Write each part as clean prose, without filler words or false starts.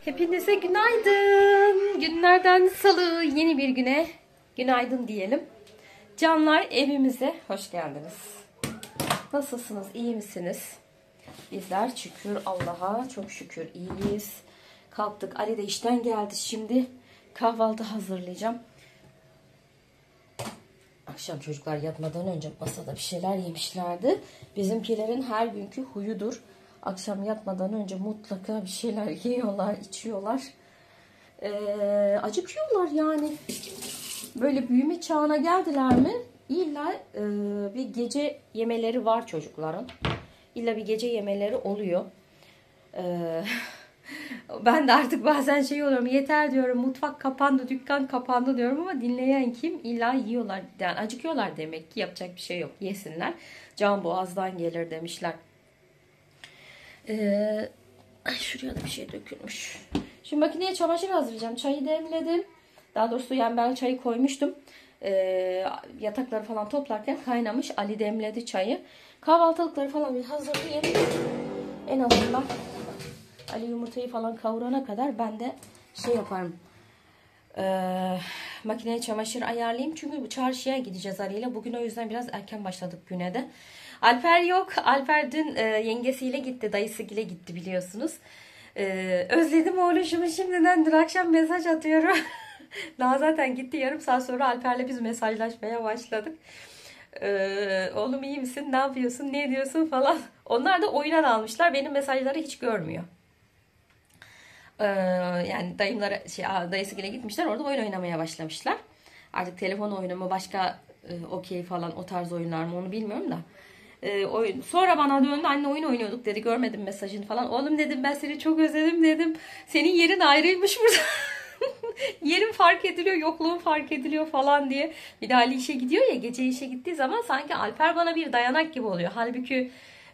Hepinize günaydın. Günlerden salı, yeni bir güne günaydın diyelim. Canlar, evimize hoş geldiniz. Nasılsınız? İyi misiniz? Bizler şükür Allah'a çok şükür iyiyiz. Kalktık. Ali de işten geldi. Şimdi kahvaltı hazırlayacağım. Akşam çocuklar yatmadan önce masada bir şeyler yemişlerdi. Bizimkilerin her günkü huyudur. Akşam yatmadan önce mutlaka bir şeyler yiyorlar, içiyorlar. Acıkıyorlar yani. Böyle büyüme çağına geldiler mi? İlla bir gece yemeleri var çocukların. İlla bir gece yemeleri oluyor. Ben de artık bazen şey oluyorum. Yeter diyorum. Mutfak kapandı, dükkan kapandı diyorum ama dinleyen kim? İlla yiyorlar. Yani acıkıyorlar demek ki. Yapacak bir şey yok. Yesinler. Can boğazdan gelir demişler. Şuraya da bir şey dökülmüş. Şimdi makineye çamaşır hazırlayacağım. Çayı demledim. Daha doğrusu yani ben çayı koymuştum. Yatakları falan toplarken kaynamış. Ali demledi çayı. Kahvaltılıkları falan bir hazırlayayım. En azından Ali yumurtayı falan kavurana kadar ben de şey yaparım. Makineye çamaşır ayarlayayım. Çünkü çarşıya gideceğiz Ali'yle. Bugün o yüzden biraz erken başladık güne de. Alper yok. Alper dün yengesiyle gitti. Dayısıyla gitti biliyorsunuz. Özledim oğluşumu şimdiden. Dün akşam mesaj atıyorum. Daha zaten gitti. Yarım saat sonra Alper'le biz mesajlaşmaya başladık. Oğlum iyi misin? Ne yapıyorsun? Ne ediyorsun falan. Onlar da oyuna dalmışlar. Benim mesajları hiç görmüyor. Yani dayımlara dayısıyla gitmişler, orada oyun oynamaya başlamışlar. Artık telefon oyunu mu başka okey falan o tarz oyunlar mı onu bilmiyorum da. Oyun. Sonra bana döndü, anne oyun oynuyorduk dedi, görmedim mesajını falan. Oğlum dedim, ben seni çok özledim dedim. Senin yerin ayrıymış burada. Yerin fark ediliyor, yokluğun fark ediliyor falan diye. Bir de Ali işe gidiyor ya, gece işe gittiği zaman sanki Alper bana bir dayanak gibi oluyor. Halbuki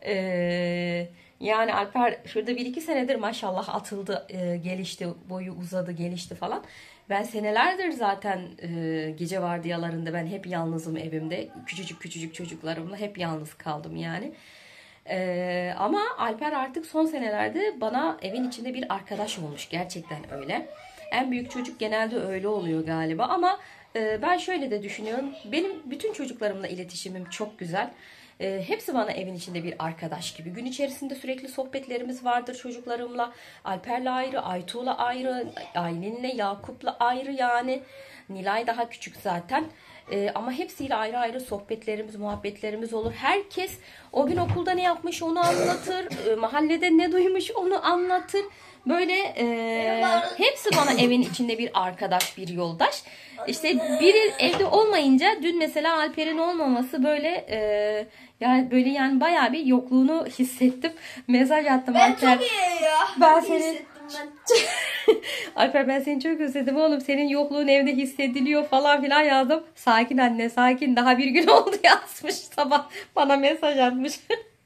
yani Alper şurada 1-2 senedir maşallah atıldı, gelişti, boyu uzadı, gelişti falan. Ben senelerdir zaten gece vardiyalarında ben hep yalnızım evimde. Küçücük çocuklarımla hep yalnız kaldım yani. Ama Alper artık son senelerde bana evin içinde bir arkadaş olmuş. Gerçekten öyle. En büyük çocuk genelde öyle oluyor galiba ama ben şöyle de düşünüyorum. Benim bütün çocuklarımla iletişimim çok güzel. Hepsi bana evin içinde bir arkadaş gibi. Gün içerisinde sürekli sohbetlerimiz vardır çocuklarımla. Alper'le ayrı, Aytuğ'la ayrı, Aylin'le, Yakup'la ayrı yani. Nilay daha küçük zaten. Ama hepsiyle ayrı ayrı sohbetlerimiz, muhabbetlerimiz olur. Herkes o gün okulda ne yapmış onu anlatır. Mahallede ne duymuş onu anlatır. Böyle hepsi bana evin içinde bir arkadaş, bir yoldaş. İşte biri evde olmayınca dün mesela Alper'in olmaması böyle yani böyle yani bayağı bir yokluğunu hissettim. Mesaj attım Ben Alper. çok iyi ya. Ben seni Alper, ben seni çok özledim oğlum. Senin yokluğun evde hissediliyor falan filan yazdım. Sakin anne, sakin. Daha bir gün oldu yazmış. Sabah bana mesaj atmış.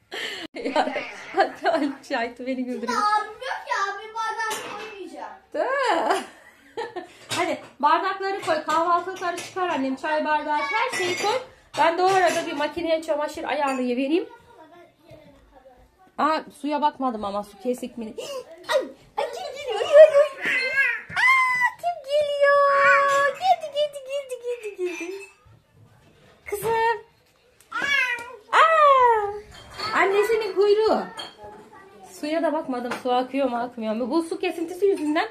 Hatta Aytu beni güldürüyor. Abim yok ya, abim bardak koymayacağım. Hadi bardakları koy. Kahvaltılıkları çıkar annem. Çay bardağı, her şeyi koy. Ben de o arada bir makineye çamaşır ayarlayıvereyim. Suya bakmadım ama su kesik mi? Ay, kim geliyor? Kim geliyor? Geldi. Kızım. Annesinin kuyruğu. Suya da bakmadım. Su akıyor mu akmıyor mu? Bu su kesintisi yüzünden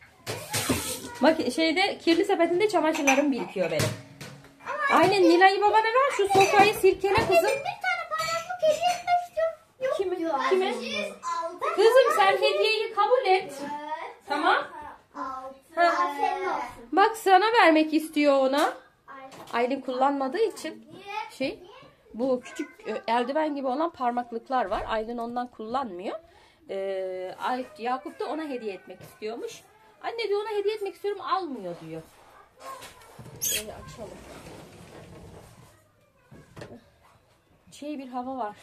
kirli sepetinde çamaşırlarım birikiyor benim. Aynen, Nilay'ı babana ver, şu sofrayı sirkele kızım. Bir tane parmaklık hediye etmek istiyorum. Kime? Kızım sen hediyeyi kabul et. Tamam. Senin olsun. Bak sana vermek istiyor ona. Aylin kullanmadığı için bu küçük eldiven gibi olan parmaklıklar var. Aylin ondan kullanmıyor. Yakup da ona hediye etmek istiyormuş. Anne diyor, ona hediye etmek istiyorum, almıyor diyor. Şöyle açalım. Bir hava var.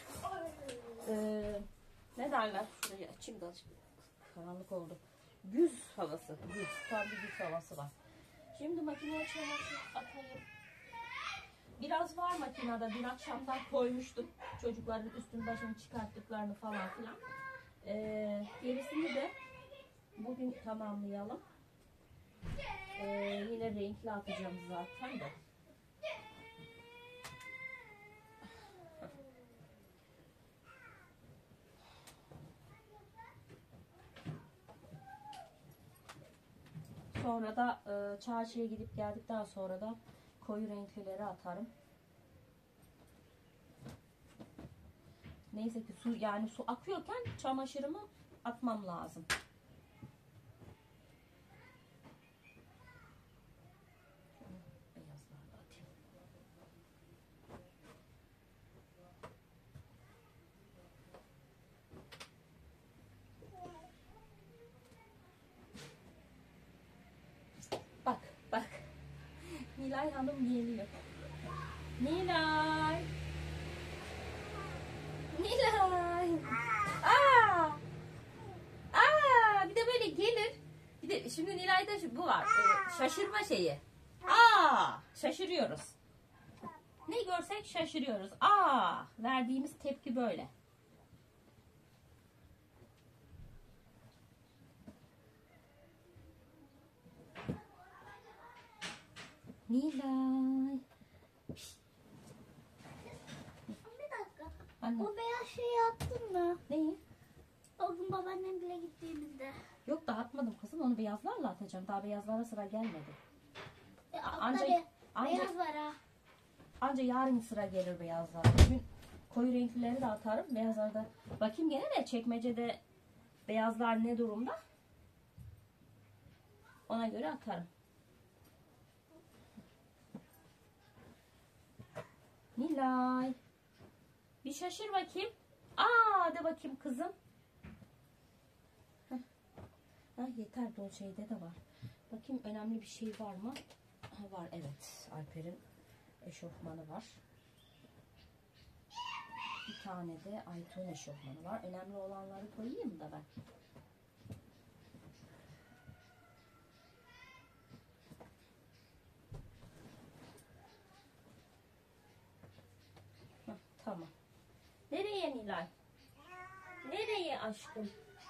Ne derler? Şurayı açayım da karanlık oldu. Güz havası. Tam bir güz havası var. Şimdi makineye çamaşır atayım. Biraz var makinede. Dün akşamdan koymuştum. Çocukların üstün başını çıkarttıklarını falan filan. Gerisini de Bugün tamamlayalım. Yine renkli atacağım zaten de. Sonra da çarşıya gidip geldikten sonra da koyu renklileri atarım. Neyse ki su akıyorken çamaşırımı atmam lazım. Beyazlarla atayım. Bak bak. Nilay Hanım geliyor. Nilay. Nilay. Aa! Aa! Bir de böyle gelir. Bir de şimdi Nilay'da bu var. Şaşırma şeyi. Aa! Şaşırıyoruz. Ne görsek şaşırıyoruz. Aa! Verdiğimiz tepki böyle. Nilay. Bir dakika. Anne. O beyaz şeyi yaptın mı? Neyi? O gün babaannemle gittiğimizde. Yok dağıtmadım kızım. Onu beyazlarla atacağım. Daha beyazlara sıra gelmedi. Altta beyaz var ha. Anca yarın sıra gelir beyazlar. Bugün koyu renklileri de atarım. Beyazlarda bakayım gene de çekmecede beyazlar ne durumda? Ona göre atarım. Nilay. Bir şaşır bakayım. Aa de bakayım kızım. Ha, yeter bu şeyde de var. Bakayım önemli bir şey var mı? Ha, var evet. Alper'in eşofmanı var. Bir tane de Aytuğ'un eşofmanı var. Önemli olanları koyayım da ben. Heh, tamam. Nereye Nilay? Nereye aşkım?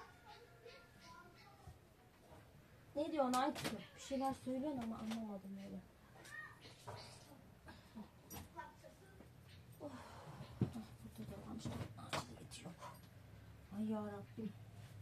Ne diyorsun Aytuğ? Bir şeyler söylüyorsun ama anlamadım öyle. Burada da varmış. Aciliyeti yok. Ay yarabbim.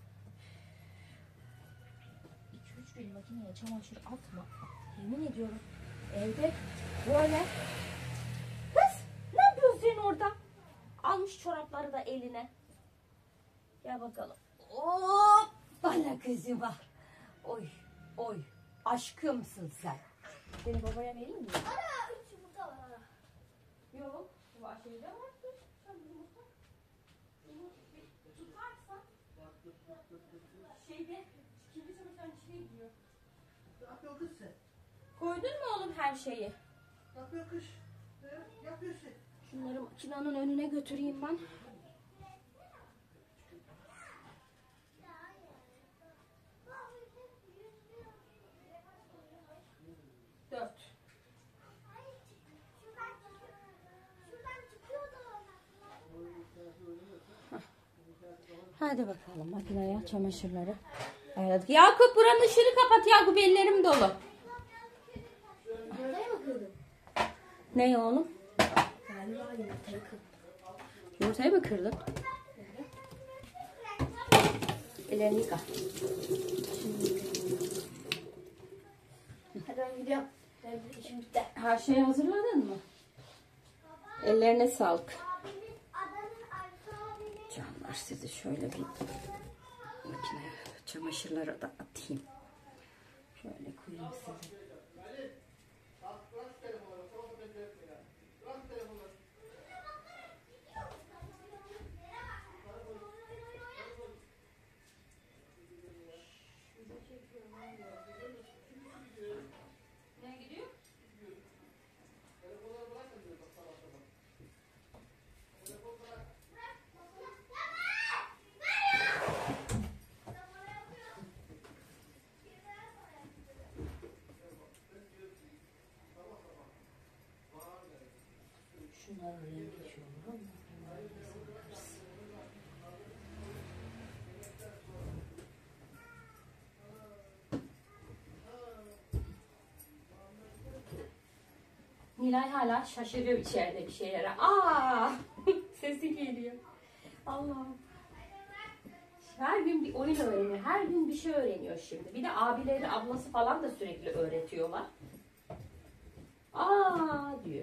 2-3 gün makineye çamaşır atma. Yemin ediyorum. Evde böyle. Kız ne yapıyorsun sen orada? Almış çorapları da eline. Gel bakalım. Hop! Bana kızım bak. Oy oy. Aşkımsın sen. Seni babaya vereyim mi? Ana 3 yumurta var ana. Yok. Bu şeyde var. Sen yumurta. Tutarsan şeyde kirli çamaşırın içine gidiyor. Ne yapıyor kız sen? Koydun mu oğlum her şeyi? Ne yapıyor kız? Ne yapıyorsun? Şunları makinenin önüne götüreyim ben. Dört. Hadi bakalım makineye çamaşırları ayarladık. Yakup buranın ışığını kapat Yakup, ellerim dolu. Ne oğlum? Yumurtayı mı kırdın? Ellerini yıka. Hadi ben gidiyorum. İşim bitti. Her şeyi hazırladın mı? Ellerine sağlık. Canlar, sizi şöyle bir makineye çamaşırları da atayım. Şöyle koyayım size. Ne gidiyor? Nilay hala şaşırıyor içeride bir şeylere. Aa! Sesi geliyor. Allah'ım. Her gün bir oyun öğreniyor. Her gün bir şey öğreniyor şimdi. Bir de abileri, ablası falan da sürekli öğretiyorlar. Aa diyor.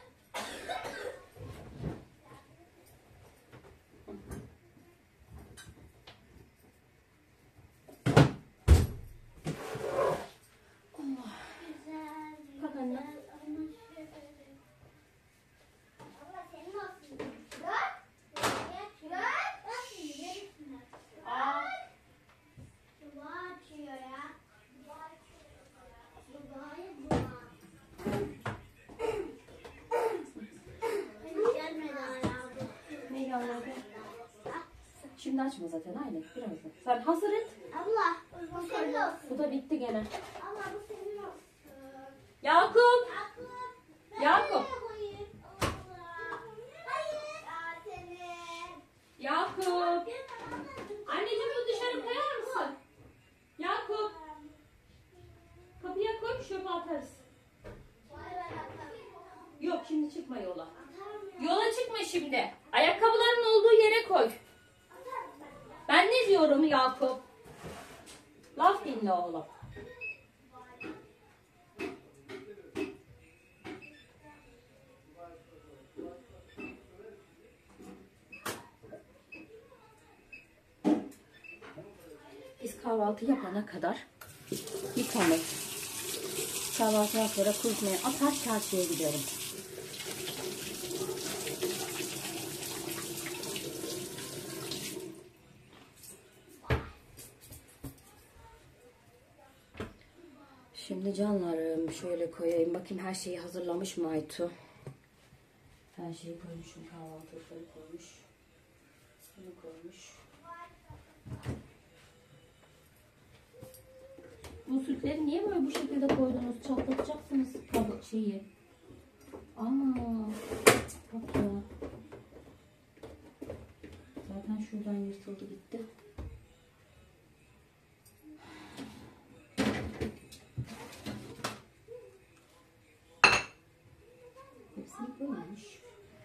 Şimdi açma zaten aynen birazdan. Sen hazır et. Abla bu senin olsun. Bu da bitti gene. Abla bu senin olsun. Yakup. Yakup. Yakup. Anneciğim bu dışarı koyar mısın? Yakup. Kapıya koy çöpe atarız. Yok şimdi çıkma yola. Yola çıkma şimdi. Ayakkabıların olduğu yere koy. Ben ne diyorum Yakup? Laf dinle oğlum. Biz kahvaltı yapana kadar yıkamayı, kahvaltıdan sonra kurutmaya atar çarşıya giderim. Şimdi canlarım şöyle koyayım. Bakayım her şeyi hazırlamış mı Aytu? Her şeyi koymuşum. Kahvaltılıkları koymuş. Bunu koymuş. Bu sütleri niye böyle bu şekilde koydunuz? Çatlatacaksınız kabı şeyi. Aa, bak ya. Zaten şuradan yırtıldı gitti. Hepsini koymuş.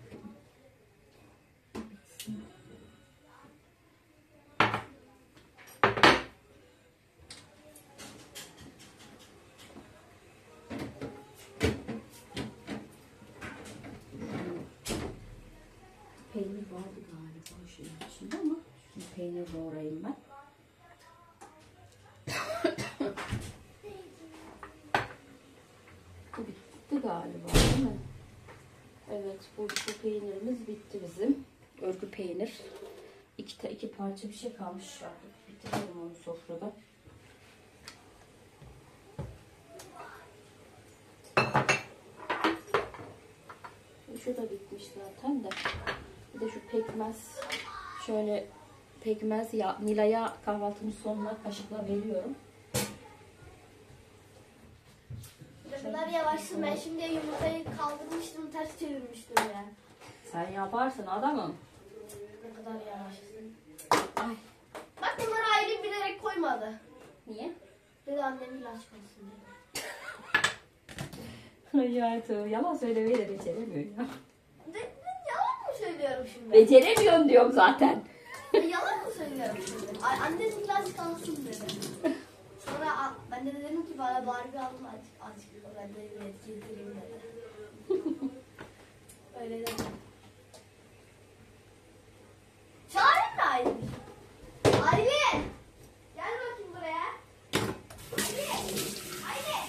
Peynir vardı galiba şeyin içinde ama şimdi peynir doğrayayım ben. Bu bitti galiba değil mi? Evet bu peynirimiz bitti bizim. Örgü peynir. İki parça bir şey kalmış şu an. Bitirelim onu sofrada. Şu da bitmiş zaten de. Bir de şu pekmez. Şöyle pekmez ya Nilay'a kahvaltının sonuna kaşıkla veriyorum. Ne kadar yavaşsın, ben şimdi yumurtayı kaldırmıştım, ters çevirmiştim ya. Sen yaparsın adamım. Ne kadar yavaşsın. Ay. Bak bunları ayrı bilerek koymadı. Niye? Dedi annem ilaç koysun dedi. Hayatım yalan söylemeyi de beceremiyor ya. Yalan mı söylüyorum şimdi? Beceremiyorum diyorum zaten. Yalan mı söylüyorum şimdi? Annem ilaç kalsın dedi. Sonra ben de dedim ki bana Barbie alma azıcık ben de yedireyim dedi. Öyle dedim. Çağırın da Aylin. Aylin! Gel bakayım buraya. Aylin! Aylin!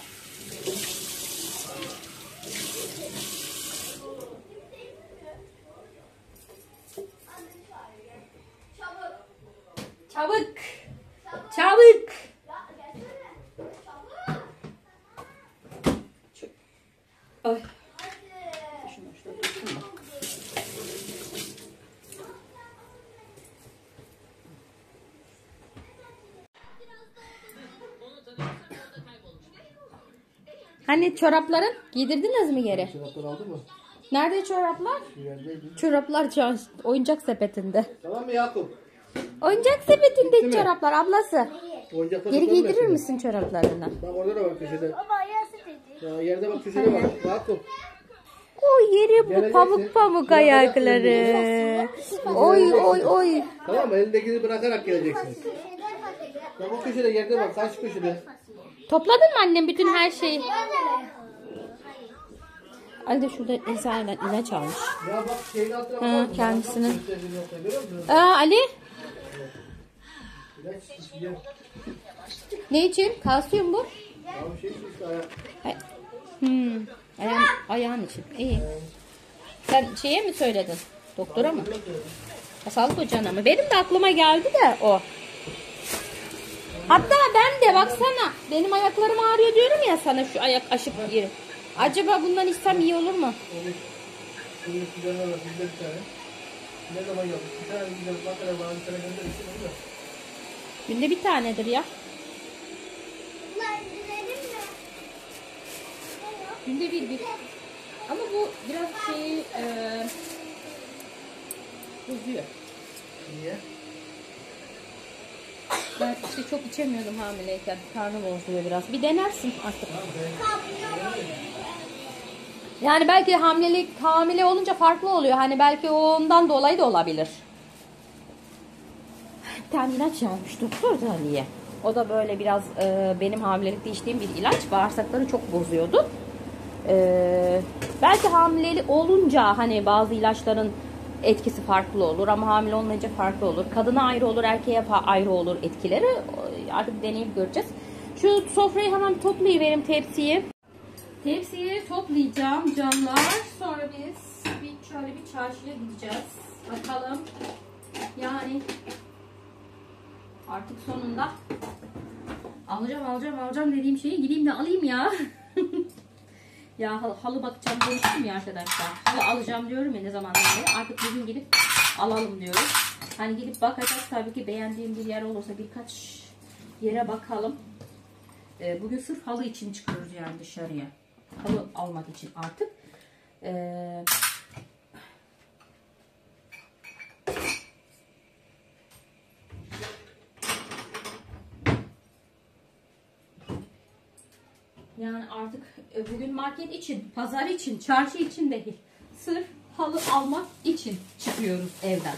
Çabuk! Çabuk! Çabuk! Ya gelsene. Çabuk! Ay. Hadi. Şunu şöyle tutayım da. Hani çorapların giydirdiniz mi geri? Çoraplar aldın mı? Nerede çoraplar? Yerdeydi. Çoraplar oyuncak sepetinde. Tamam mı Yakup? Oyuncak sepetinde mi? çoraplar ablası. Oyuncaklar Geri tutalım giydirir hepsini. misin çoraplarını? Bak orada da var köşede. Baba yarısı dedi. Ya yerde bak köşede var. Yakup. O yeri bu Geleceksin. pamuk pamuk Şuraya ayakları. Oy oy oy. Tamam mı? Elindekini bırakarak geleceksiniz. Bak o köşede yerde bak. Karşı köşede. Topladın mı annem bütün her şeyi? Ali de şurada eczaneden ilaç almış. Ya bak şeyin altına Ha, bak. kendisinin. Görüyor musun? Ali İlaç yiyor. ne için? Kalsiyum bu. Ya bir şey işte ayak. Ayağın için. İyi. Sen şeye mi söyledin? Doktora mı? Sağlık ocağına mı? Benim de aklıma geldi de o. Hatta ben de baksana benim ayaklarım ağrıyor diyorum ya sana şu ayak aşıp yeri. Acaba bundan içsem iyi olur mu? Şimdi sizden var. Bizde bir tane. Ne zaman yapmış? Bir tane güzel makara var. Bir tane gönderirsin onu da. Günde bir tanedir ya. Günde bir. Ama bu biraz bozuyor. Niye? Ben işte çok içemiyordum hamileyken. Karnım bozuyor biraz. Bir denersin artık. Yani belki hamile olunca farklı oluyor. Hani belki ondan dolayı da olabilir. Bir tane ilaç yazmış doktor da Ali'ye. O da böyle biraz benim hamilelikte içtiğim bir ilaç. Bağırsakları çok bozuyordu. Belki hamileli olunca hani bazı ilaçların etkisi farklı olur ama hamile olmayınca farklı olur. Kadına ayrı olur, erkeğe ayrı olur etkileri. Artık deneyip göreceğiz. Şu sofrayı hemen toplayıverim tepsiyi. Tepsiyi toplayacağım canlar. Sonra biz şöyle bir çarşıya gideceğiz. Bakalım. Yani artık sonunda alacağım dediğim şeyi gideyim de alayım ya. Ya halı bakacağım demiştim ya arkadaşlar. Halı alacağım diyorum ya ne zamandan beri. Artık bugün gidip alalım diyoruz. Hani gidip bakacağız tabii ki beğendiğim bir yer olursa birkaç yere bakalım. Bugün sırf halı için çıkıyoruz yani dışarıya. Halı almak için artık. Yani artık bugün market için, pazar için, çarşı için değil. Sırf halı almak için çıkıyoruz evden.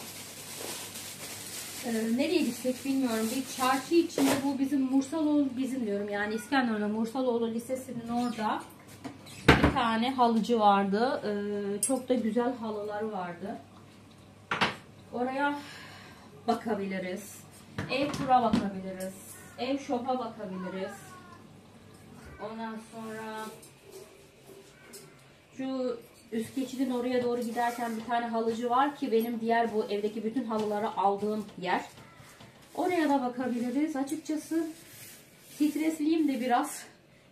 Nereye gitsek bilmiyorum. Bir çarşı içinde bu bizim Mursaloğlu diyorum yani İskenderun'da Mursaloğlu Lisesi'nin orada bir tane halıcı vardı. Çok da güzel halıları vardı. Oraya bakabiliriz. Ev tura bakabiliriz. Ev shop'a bakabiliriz. Ondan sonra şu üst geçidin oraya doğru giderken bir tane halıcı var ki benim diğer bu evdeki bütün halıları aldığım yer. Oraya da bakabiliriz. Açıkçası stresliyim de biraz.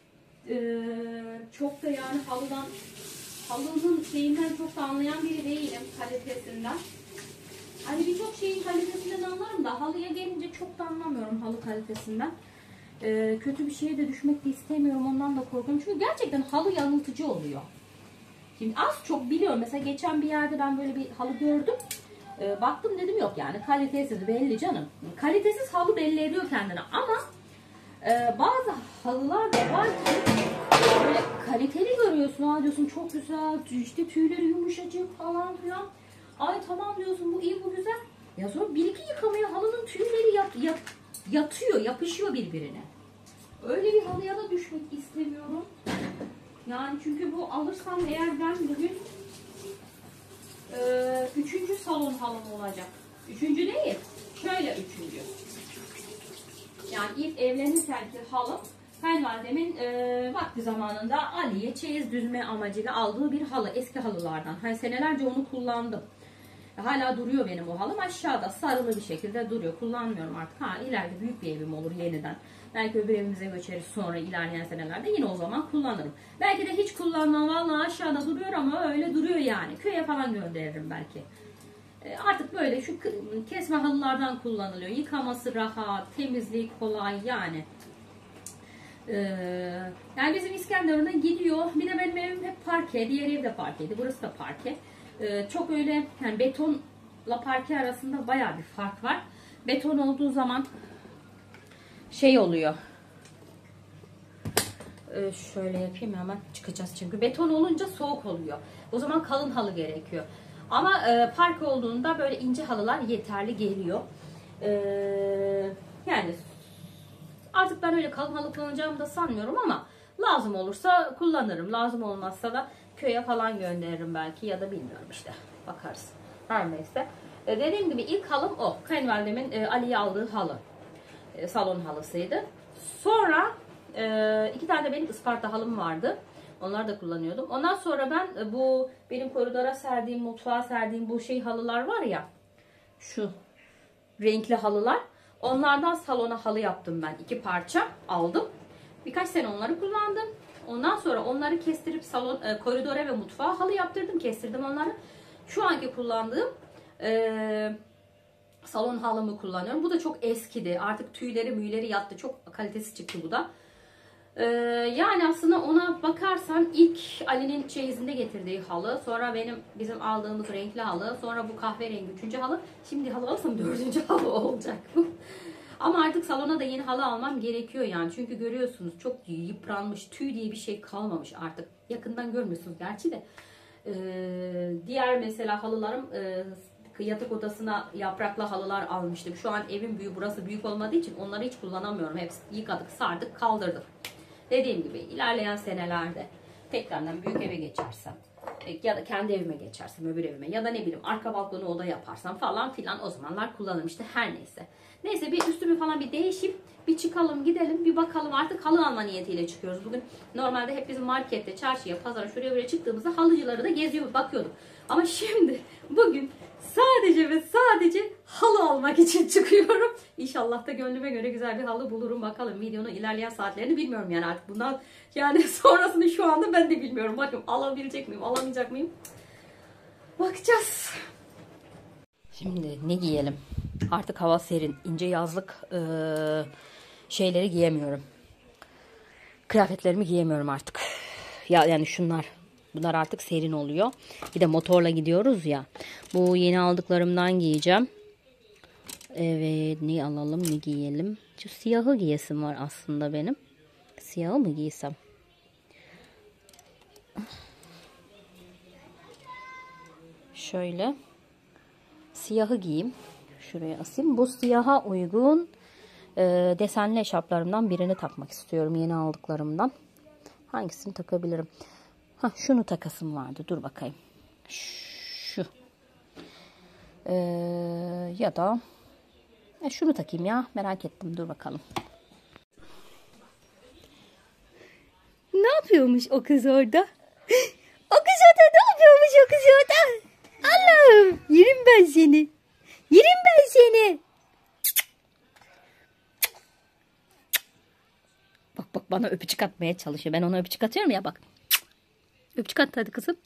Çok da yani halının şeyinden çok da anlayan biri değilim, kalitesinden. Hani birçok şeyin kalitesinden anlarım da halıya gelince çok da anlamıyorum halı kalitesinden. Kötü bir şeye de düşmek de istemiyorum, ondan da korkuyorum. Çünkü gerçekten halı yanıltıcı oluyor. Şimdi az çok biliyorum. Mesela geçen bir yerde ben böyle bir halı gördüm. Baktım dedim yok yani kalitesiz belli canım. Kalitesiz halı belli ediyor kendine ama bazı halılar da var ki böyle kaliteli görüyorsun. Ha diyorsun çok güzel, işte tüyleri yumuşacık falan filan. Ay tamam diyorsun bu iyi bu güzel. Ya sonra bir iki yıkamaya halının tüyleri yatıyor, yapışıyor birbirine. Öyle bir halıya da düşmek istemiyorum. Yani çünkü bu alırsam eğer ben bugün 3. salon halım olacak. 3. değil, şöyle 3. Yani ilk evlenirkenki halım kayınvalidemin vakti zamanında Ali'ye çeyiz düzme amacıyla aldığı bir halı. Eski halılardan. Hani senelerce onu kullandım. Hala duruyor benim o halım. Aşağıda sarılı bir şekilde duruyor. Kullanmıyorum artık. Ha ileride büyük bir evim olur yeniden. Belki öbür evimize göçeriz sonra ilerleyen senelerde. Yine o zaman kullanırım. Belki de hiç kullanmam. Vallahi aşağıda duruyor ama öyle duruyor yani. Köye falan gönderirim belki. Artık böyle şu kesme halılardan kullanılıyor. Yıkaması rahat, temizlik kolay yani. Yani bizim İskenderun'a gidiyor. Bir de benim evim hep parke. Diğer ev de parkeydi. Burası da parke. Çok öyle yani betonla parke arasında bayağı bir fark var. Beton olduğu zaman şey oluyor. şöyle yapayım hemen çıkacağız çünkü beton olunca soğuk oluyor. O zaman kalın halı gerekiyor. Ama park olduğunda böyle ince halılar yeterli geliyor. Yani artık ben öyle kalın halı kullanacağımı da sanmıyorum ama lazım olursa kullanırım. Lazım olmazsa da köye falan gönderirim belki ya da bilmiyorum işte. Bakarız. Her neyse. Dediğim gibi ilk halım o. Kayınvalidemin Ali'ye aldığı halı. Salon halısıydı. Sonra 2 tane de benim Isparta halım vardı. Onları da kullanıyordum. Ondan sonra ben bu benim koridora serdiğim, mutfağa serdiğim bu halılar var ya. Şu renkli halılar. Onlardan salona halı yaptım ben. 2 parça aldım. Birkaç sene onları kullandım. Ondan sonra onları kestirip salon, koridora ve mutfağa halı yaptırdım. Kestirdim onları. Şu anki kullandığım salon halımı kullanıyorum. Bu da çok eskidi. Artık tüyleri yattı. Çok kalitesi çıktı bu da. Yani aslında ona bakarsan ilk Ali'nin çeyizinde getirdiği halı. Sonra bizim aldığımız renkli halı. Sonra bu kahverengi 3. halı. Şimdi halı alsam 4. halı olacak bu. Ama artık salona da yeni halı almam gerekiyor yani. Çünkü görüyorsunuz çok yıpranmış. Tüy diye bir şey kalmamış artık. Yakından görmüyorsunuz gerçi de. Diğer mesela halılarım yatak odasına yapraklı halılar almıştım. Şu an evin burası büyük olmadığı için onları hiç kullanamıyorum. Hepsini yıkadık, sardık, kaldırdık. Dediğim gibi ilerleyen senelerde tekrardan büyük eve geçersem ya da kendi evime geçersem öbür evime ya da ne bileyim arka balkonu oda yaparsam falan filan o zamanlar kullanırım işte her neyse. Neyse bir üstümü falan bir değişip bir çıkalım gidelim bir bakalım artık halı alma niyetiyle çıkıyoruz. Bugün normalde hep bizim markette, çarşıya, pazara şuraya buraya çıktığımızda halıcıları da geziyor bakıyorduk. Ama şimdi bugün sadece ve sadece halı almak için çıkıyorum. İnşallah da gönlüme göre güzel bir halı bulurum. Bakalım videonun ilerleyen saatlerini bilmiyorum yani artık bundan yani sonrasını şu anda ben de bilmiyorum. Bakın alabilecek miyim, alamayacak mıyım? Bakacağız. Şimdi ne giyelim? Artık hava serin. İnce yazlık şeyleri giyemiyorum. Kıyafetlerimi giyemiyorum artık. Ya yani şunlar. Bunlar artık serin oluyor. Bir de motorla gidiyoruz ya. Bu yeni aldıklarımdan giyeceğim. Evet, ne alalım, ne giyelim? Şu siyahı giyesim var aslında benim. Siyahı mı giysem? Şöyle. Siyahı giyeyim. Şuraya asayım. Bu siyaha uygun desenli eşarplarımdan birini takmak istiyorum. Yeni aldıklarımdan. Hangisini takabilirim? Şunu takasım vardı. Dur bakayım. Şu. Ya da şunu takayım ya. Merak ettim. Dur bakalım. Ne yapıyormuş o kız orada? O kız orada ne yapıyormuş o kız orada? Allah'ım. Yerim ben seni. Yerim ben seni. Bak bana öpücük atmaya çalışıyor. Ben ona öpücük atıyorum ya bak. Öpücük at hadi kızım.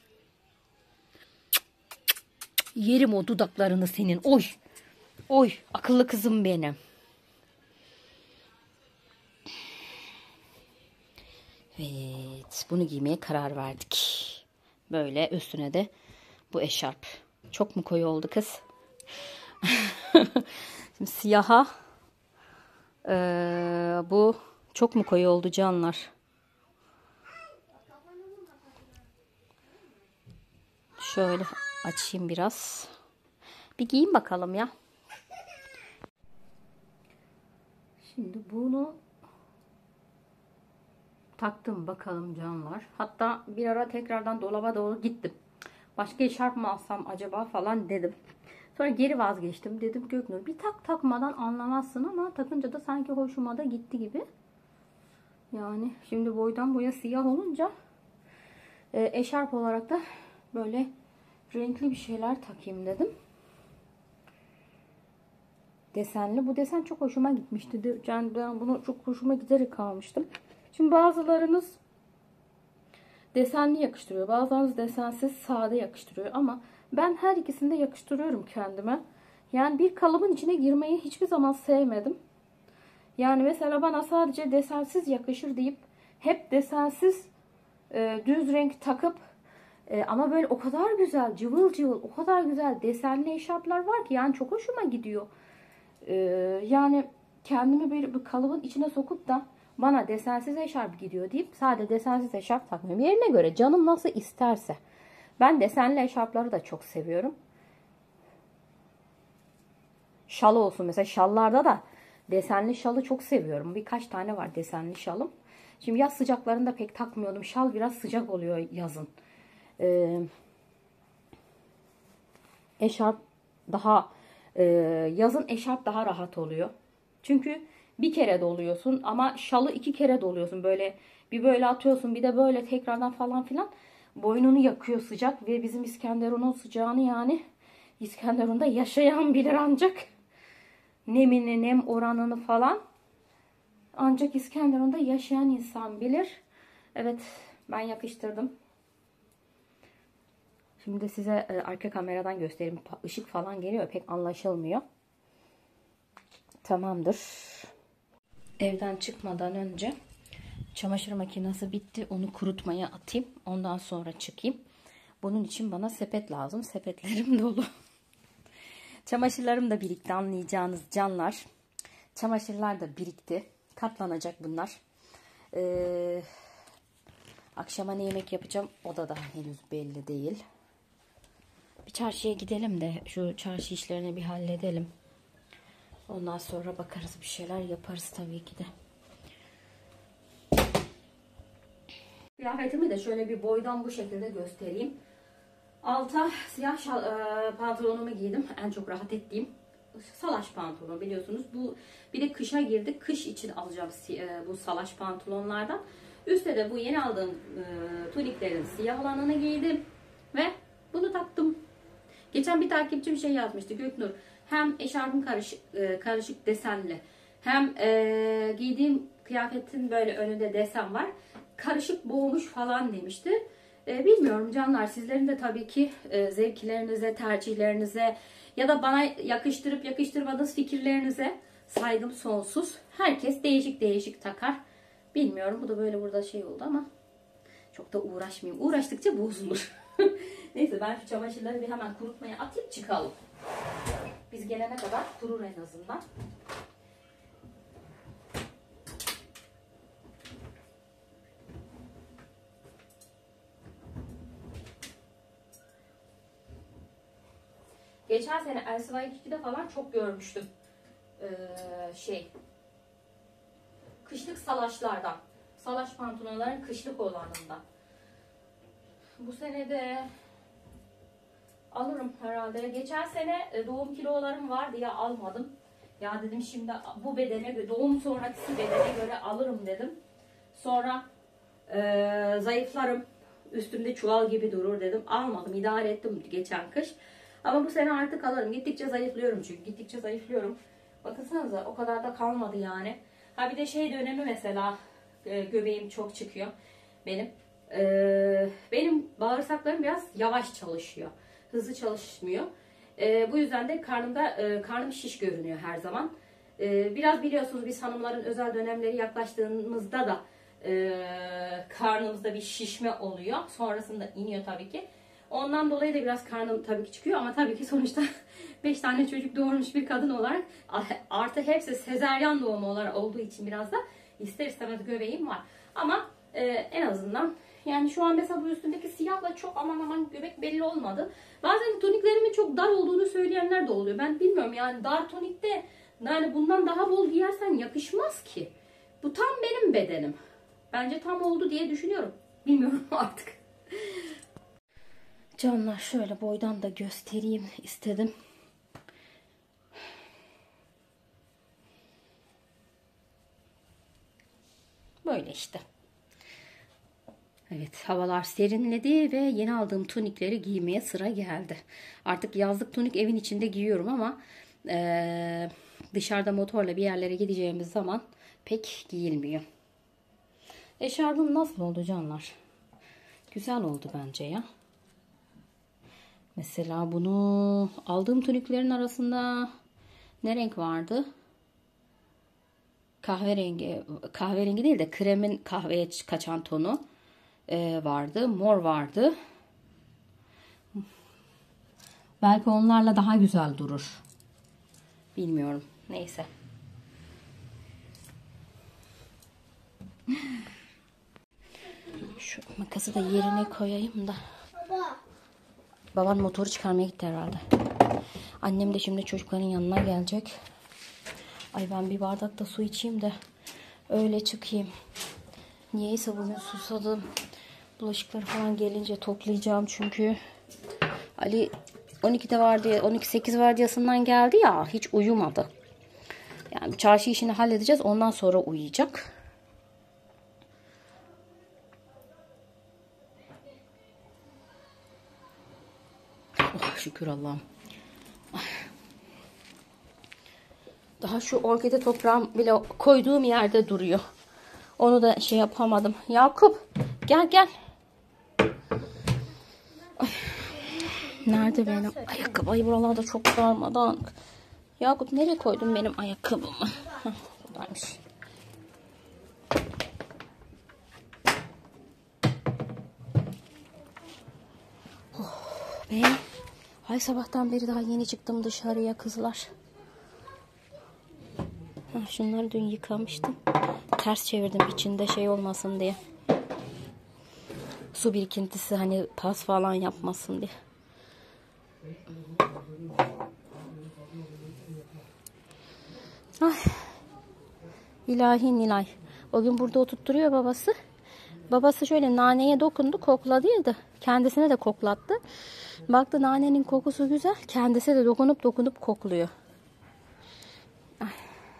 Yerim o dudaklarını senin. Oy. Oy akıllı kızım benim. Evet bunu giymeye karar verdik. Böyle üstüne de bu eşarp. Çok mu koyu oldu kız? Şimdi siyaha bu çok mu koyu oldu canlar? Şöyle açayım biraz. Bir giyin bakalım ya. Şimdi bunu taktım bakalım canlar. Hatta bir ara tekrardan dolaba doğru gittim. Başka eşarp mı alsam acaba falan dedim. Sonra geri vazgeçtim. Dedim Göknur bir takmadan anlamazsın ama takınca da sanki hoşuma da gitti gibi. Yani şimdi boydan boya siyah olunca eşarp olarak da böyle renkli bir şeyler takayım dedim. Desenli. Bu desen çok hoşuma gitmişti. Yani ben bunu çok hoşuma giderek almıştım. Şimdi bazılarınız desenli yakıştırıyor. Bazılarınız desensiz sade yakıştırıyor. Ama ben her ikisini de yakıştırıyorum kendime. Yani bir kalıbın içine girmeyi hiçbir zaman sevmedim. Yani mesela bana sadece desensiz yakışır deyip hep desensiz düz renk takıp ama böyle o kadar güzel cıvıl cıvıl o kadar güzel desenli eşarplar var ki yani çok hoşuma gidiyor. Yani kendimi böyle bir kalıbın içine sokup da bana desensiz eşarp gidiyor deyip sade desensiz eşarp takmıyorum. Yerine göre canım nasıl isterse. Ben desenli eşarpları da çok seviyorum. Şal olsun mesela, şallarda da desenli şalı çok seviyorum. Birkaç tane var desenli şalım. Şimdi yaz sıcaklarında pek takmıyordum. Şal biraz sıcak oluyor yazın. Eşarp daha yazın eşarp daha rahat oluyor. Çünkü bir kere doluyorsun ama şalı 2 kere doluyorsun. Böyle bir böyle atıyorsun, bir de böyle tekrardan falan filan. Boynunu yakıyor sıcak ve bizim İskenderun'un sıcağını, yani İskenderun'da yaşayan bilir ancak. Nemini, nem oranını falan ancak İskenderun'da yaşayan insan bilir. Evet, ben yakıştırdım. Şimdi size arka kameradan göstereyim. Işık falan geliyor, pek anlaşılmıyor. Tamamdır. Evden çıkmadan önce çamaşır makinesi bitti. Onu kurutmaya atayım. Ondan sonra çıkayım. Bunun için bana sepet lazım. Sepetlerim dolu. Çamaşırlarım da birikti, anlayacağınız canlar. Çamaşırlar da birikti. Katlanacak bunlar. Akşama ne yemek yapacağım o da daha henüz belli değil. Bir çarşıya gidelim de şu çarşı işlerini bir halledelim. Ondan sonra bakarız, bir şeyler yaparız tabii ki de. Kıyafetimi de şöyle bir boydan bu şekilde göstereyim. Alta siyah pantolonumu giydim. En çok rahat ettiğim salaş pantolon, biliyorsunuz. Bu bir de kışa girdik. Kış için alacağım bu salaş pantolonlardan. Üstte de bu yeni aldığım tuniklerin siyah olanını giydim ve bunu taktım. Geçen bir takipçi bir şey yazmıştı. Göknur, hem eşarbım karışık desenli, hem giydiğim kıyafetin böyle önünde desen var. Karışık boğmuş falan demişti. Bilmiyorum canlar, sizlerin de tabii ki zevklerinize, tercihlerinize ya da bana yakıştırıp yakıştırmadığınız fikirlerinize saygım sonsuz. Herkes değişik değişik takar. Bilmiyorum, bu da böyle burada şey oldu ama çok da uğraşmayayım. Uğraştıkça bozulur. Neyse, ben şu çamaşırları bir hemen kurutmaya atayım, çıkalım. Biz gelene kadar kurur en azından. Geçen sene LCY2'de falan çok görmüştüm. Kışlık salaşlardan. Salaş pantolonların kışlık olanından. Bu sene de alırım herhalde. Geçen sene doğum kilolarım vardı ya, almadım. Ya dedim şimdi bu bedene, doğum sonraki bedene göre alırım dedim. Sonra zayıflarım. Üstümde çuval gibi durur dedim. Almadım. İdare ettim geçen kış. Ama bu sene artık alırım. Gittikçe zayıflıyorum çünkü. Gittikçe zayıflıyorum. Bakınsanıza, o kadar da kalmadı yani. Ha bir de şey dönemi mesela, göbeğim çok çıkıyor benim. Benim bağırsaklarım biraz yavaş çalışıyor. Hızlı çalışmıyor. Bu yüzden de karnım şiş görünüyor her zaman. Biraz biliyorsunuz, biz hanımların özel dönemleri yaklaştığımızda da karnımızda bir şişme oluyor. Sonrasında iniyor tabii ki. Ondan dolayı da biraz karnım tabii ki çıkıyor ama tabii ki sonuçta 5 tane çocuk doğurmuş bir kadın olarak, artı hepsi sezaryen doğumu olarak olduğu için biraz da ister istemez göbeğim var. Ama en azından yani şu an mesela bu üstündeki siyahla çok aman aman göbek belli olmadı. Bazen toniklerimin çok dar olduğunu söyleyenler de oluyor. Ben bilmiyorum yani, dar tonikte yani bundan daha bol giyersen yakışmaz ki. Bu tam benim bedenim. Bence tam oldu diye düşünüyorum. Bilmiyorum artık. Canlar, şöyle boydan da göstereyim istedim. Böyle işte. Evet, havalar serinledi ve yeni aldığım tunikleri giymeye sıra geldi. Artık yazlık tunik evin içinde giyiyorum ama dışarıda motorla bir yerlere gideceğimiz zaman pek giyilmiyor. Eşarbım nasıl oldu canlar? Güzel oldu bence ya. Mesela bunu aldığım tuniklerin arasında ne renk vardı? Kahverengi değil de kremin kahveye kaçan tonu vardı. Mor vardı. Belki onlarla daha güzel durur. Bilmiyorum. Neyse. Şu makası da yerine koyayım da. Baba. Baban motoru çıkarmaya gitti herhalde. Annem de şimdi çocukların yanına gelecek. Ay ben bir bardak da su içeyim de öyle çıkayım. Niyeyse bugün susadım. Bulaşıkları falan gelince toplayacağım çünkü Ali 12'de vardiya, 12-8 vardiyasından geldi ya, hiç uyumadı. Yani çarşı işini halledeceğiz, ondan sonra uyuyacak. Oh, şükür Allah'ım. Daha şu orkide toprağım bile koyduğum yerde duruyor. Onu da şey yapamadım. Yakup gel gel. Ay. Nerede benim ayakkabı? Ay buralarda çok darmadan. Yakup nereye koydun benim ayakkabımı? Heh, buradaymış. Oh be. Ay sabahtan beri daha yeni çıktım dışarıya kızlar. Şunları dün yıkamıştım. Ters çevirdim içinde şey olmasın diye. Su birikintisi hani pas falan yapmasın diye. Ay. İlahi Nilay. O gün burada oturtturuyor babası. Babası şöyle naneye dokundu, kokladıydı. Kendisine de koklattı. Baktı nanenin kokusu güzel. Kendisi de dokunup kokluyor. Ay.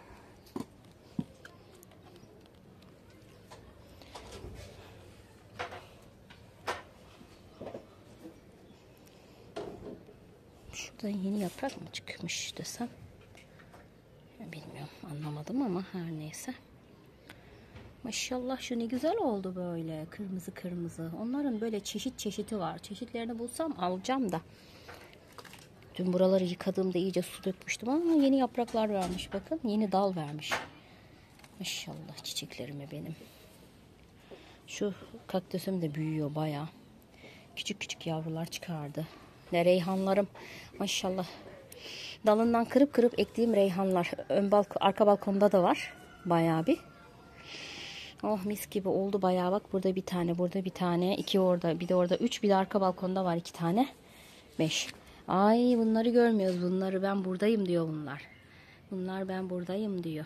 Şuradan yeni yaprak mı çıkmış desem. Bilmiyorum, anlamadım ama her neyse. Maşallah şu ne güzel oldu böyle. Kırmızı kırmızı. Onların böyle çeşiti var. Çeşitlerini bulsam alacağım da. Dün buraları yıkadığımda iyice su dökmüştüm ama yeni yapraklar vermiş. Bakın yeni dal vermiş. Maşallah çiçeklerime benim. Şu kaktüsüm de büyüyor bayağı. Küçük küçük yavrular çıkardı. Ne reyhanlarım. Maşallah. Dalından kırıp ektiğim reyhanlar. Arka balkonda da var. Bayağı bir. Oh mis gibi oldu bayağı, bak burada bir tane, burada bir tane, 2 orada, bir de orada 3, bir de arka balkonda var 2 tane. 5. Ay bunları görmüyoruz, bunları ben buradayım diyor bunlar. Bunlar ben buradayım diyor.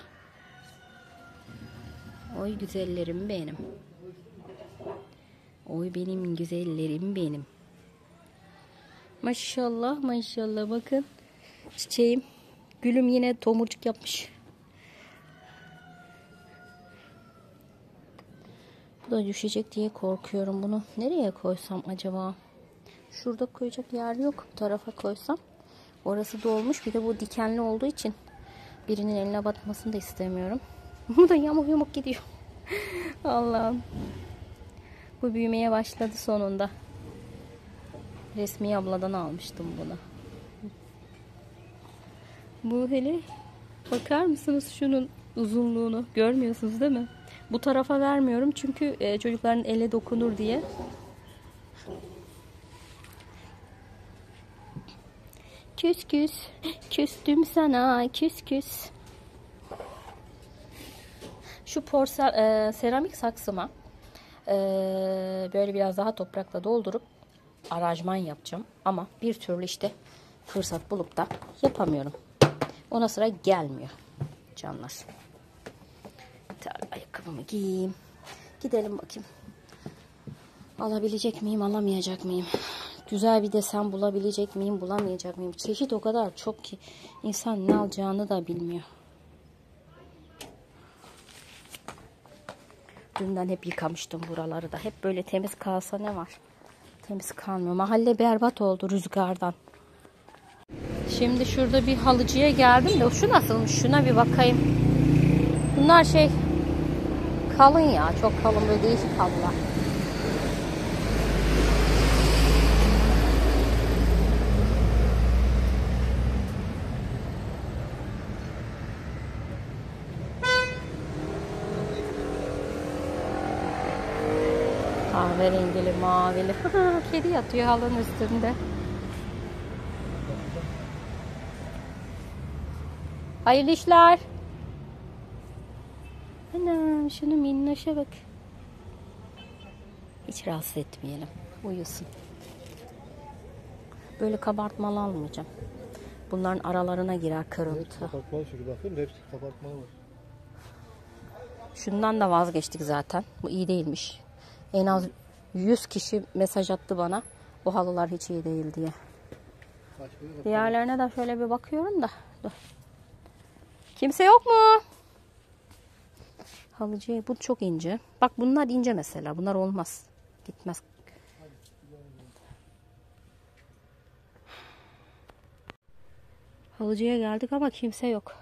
Oy güzellerim benim. Oy benim güzellerim benim. Maşallah maşallah bakın. Çiçeğim, gülüm yine tomurcuk yapmış. Bu da düşecek diye korkuyorum. Bunu nereye koysam acaba? Şurada koyacak yer yok. Bu tarafa koysam. Orası dolmuş. Bir de bu dikenli olduğu için birinin eline batmasını da istemiyorum. Bu da yamuk yumuk gidiyor. Allah'ım. Bu büyümeye başladı sonunda. Resmi abladan almıştım bunu. Bu hele bakar mısınız şunun uzunluğunu? Görmüyorsunuz değil mi? Bu tarafa vermiyorum çünkü çocukların ele dokunur diye. Küs küs, küstüm sana, küs küs. Şu seramik saksıma böyle biraz daha toprakla doldurup aranjman yapacağım. Ama bir türlü işte fırsat bulup da yapamıyorum. Ona sıra gelmiyor canlar. Ayakkabımı giyeyim. Gidelim bakayım. Alabilecek miyim, alamayacak mıyım? Güzel bir desen bulabilecek miyim, bulamayacak mıyım? Çeşit o kadar çok ki insan ne alacağını da bilmiyor. Dünden hep yıkamıştım buraları da. Hep böyle temiz kalsa ne var? Temiz kalmıyor. Mahalle berbat oldu rüzgardan. Şimdi şurada bir halıcıya geldim de şu nasılmış? Şuna bir bakayım. Bunlar kalın ya. Çok kalın, böyle değişik halılar. Kahverengili, mavili. Kedi yatıyor halının üstünde. Hayırlı işler. Ana. Allah'ım şunu minnoşa bak. Hiç rahatsız etmeyelim. Uyusun. Böyle kabartmalı almayacağım. Bunların aralarına girer kırıntı. Kabartmalı çünkü bakın hepsi kabartmalı var. Şundan da vazgeçtik zaten. Bu iyi değilmiş. En az 100 kişi mesaj attı bana. O halılar hiç iyi değil diye. Diğerlerine de şöyle bir bakıyorum da. Dur. Kimse yok mu? Halıcı bu çok ince. Bak bunlar ince mesela. Bunlar olmaz. Gitmez. Halıcıya geldik ama kimse yok.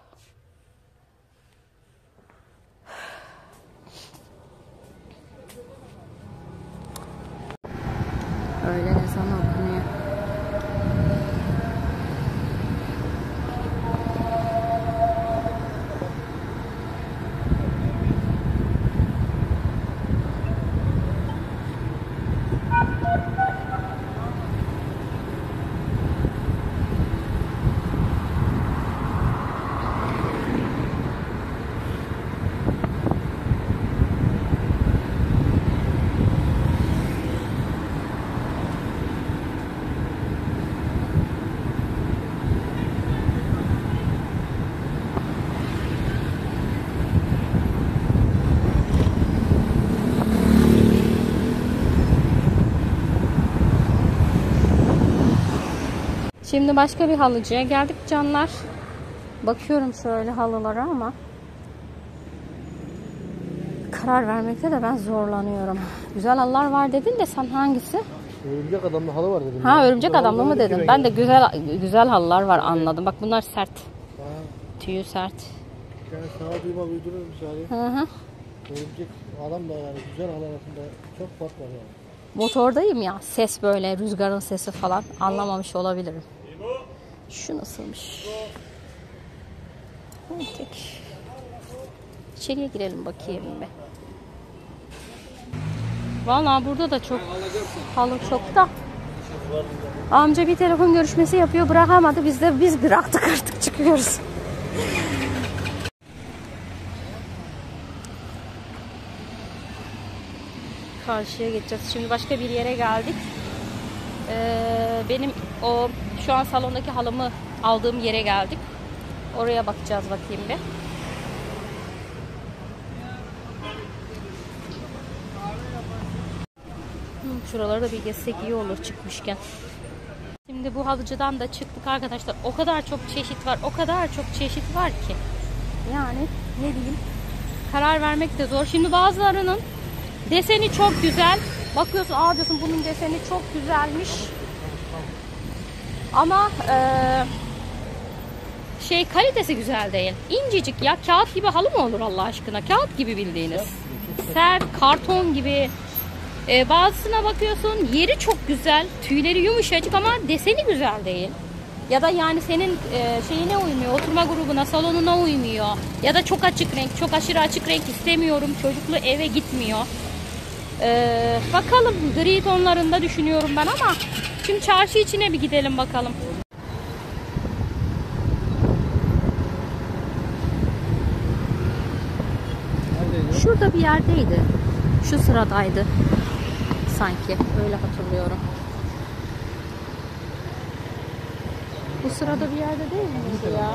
Öyle ne zaman okunuyor? Şimdi başka bir halıcıya geldik canlar. Bakıyorum şöyle halılara ama karar vermekte de ben zorlanıyorum. Güzel halılar var dedin de sen hangisi? Örümcek adamlı halı var dedim. Ha, örümcek adamlı mı dedin? Ben de güzel halılar var anladım. Bak bunlar sert. Tüyü sert. Yani sana duyma uydurur misali. Hı. Örümcek adam da yani güzel halı arasında çok fark var yani. Motordayım ya, ses böyle rüzgarın sesi falan anlamamış olabilirim. Şu nasılmış? Tek. İçeriye girelim bakayım be. Vallahi burada da çok halı çok da. Amca bir telefon görüşmesi yapıyor, bırakamadı. Biz bıraktık, artık çıkıyoruz. Karşıya geçeceğiz. Şimdi başka bir yere geldik. Benim o şu an salondaki halımı aldığım yere geldik. Oraya bakacağız bakayım bir. Şuraları da bir gezsek iyi olur çıkmışken. Şimdi bu halıcıdan da çıktık arkadaşlar. O kadar çok çeşit var. O kadar çok çeşit var ki. Yani ne diyeyim. Karar vermek de zor. Şimdi bazılarının deseni çok güzel. Bakıyorsun, aa diyorsun bunun deseni çok güzelmiş. Ama kalitesi güzel değil. İncecik ya, kağıt gibi halı mı olur Allah aşkına? Kağıt gibi bildiğiniz. Sert, karton gibi. Bazısına bakıyorsun yeri çok güzel, tüyleri yumuşacık ama deseni güzel değil. Ya da yani senin şeyine uymuyor, oturma grubuna, salonuna uymuyor. Ya da çok açık renk, çok aşırı açık renk istemiyorum, çocuklu eve gitmiyor. Bakalım, gri tonlarında düşünüyorum ben ama şimdi çarşı içine bir gidelim bakalım. Şurada bir yerdeydi. Şu sıradaydı. Sanki öyle hatırlıyorum. Bu sırada bir yerde değil miydi ya?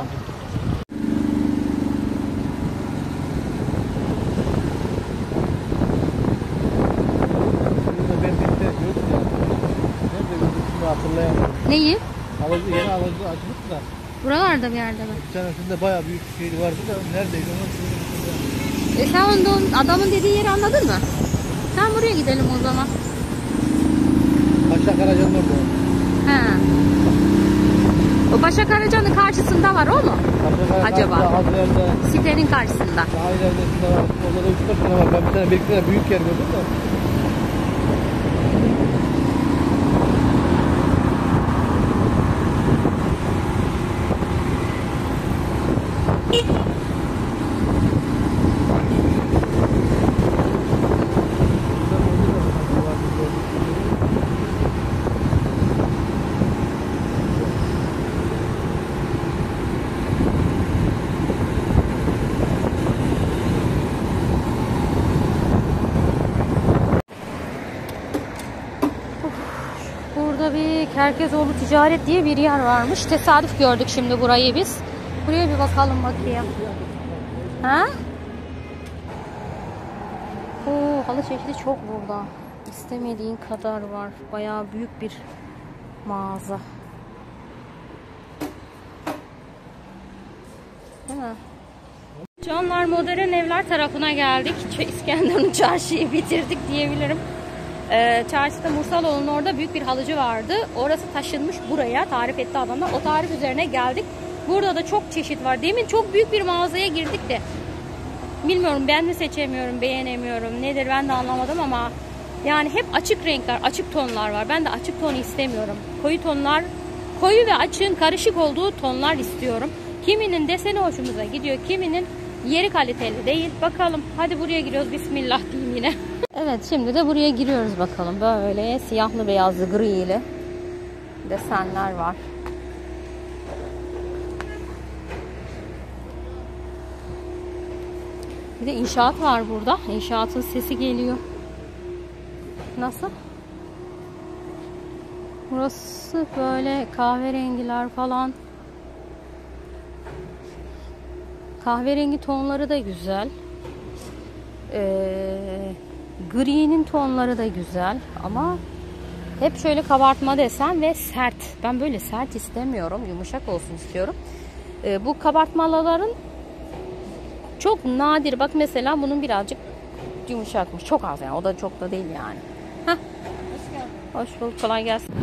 Neyi? Halıcı, yeni halıcı açmış da. Buralarda bir yerde mi? Bir tanesinde bayağı büyük bir şey vardı da neredeydi onu? Sen onun adamın dediği yeri anladın mı? Sen buraya gidelim o zaman. Paşa Karaca'nın orada. He. O Paşa Karaca'nın karşısında var o mu? Acaba? Sitenin karşısında. Daha ilerisinde var. Orada da 3-4 tane var. Ben bir tane birlikte büyük yer gördüm de. Burada bir Kerkezoğlu Ticaret diye bir yer varmış. Tesadüf gördük şimdi burayı biz. Buraya bir bakalım bakayım. Ha? Oo, halı çeşidi çok burada. İstemediğin kadar var. Bayağı büyük bir mağaza. Değil mi? Canlar, Modern Evler tarafına geldik. İskenderun çarşıyı bitirdik diyebilirim. Çarşıda Mursaloğlu'nun orada büyük bir halıcı vardı. Orası taşınmış buraya. Tarif etti adamlar. O tarif üzerine geldik. Burada da çok çeşit var. Demin çok büyük bir mağazaya girdik de. Bilmiyorum, ben mi seçemiyorum, beğenemiyorum. Nedir ben de anlamadım ama yani hep açık renkler, açık tonlar var. Ben de açık ton istemiyorum. Koyu tonlar, koyu ve açığın karışık olduğu tonlar istiyorum. Kiminin deseni hoşumuza gidiyor, kiminin yeri kaliteli değil. Bakalım, hadi buraya giriyoruz, bismillah diyeyim yine. Evet, şimdi de buraya giriyoruz bakalım. Böyle siyahlı beyazlı griyle desenler var. Bir de inşaat var burada. İnşaatın sesi geliyor. Nasıl? Burası böyle kahverengiler falan. Kahverengi tonları da güzel. Gri'nin tonları da güzel. Ama hep şöyle kabartma desen ve sert. Ben böyle sert istemiyorum. Yumuşak olsun istiyorum. Bu kabartmaların çok nadir. Bak mesela bunun birazcık yumuşakmış. Çok az yani. O da çok da değil yani. Heh. Hoş bulduk. Kolay gelsin.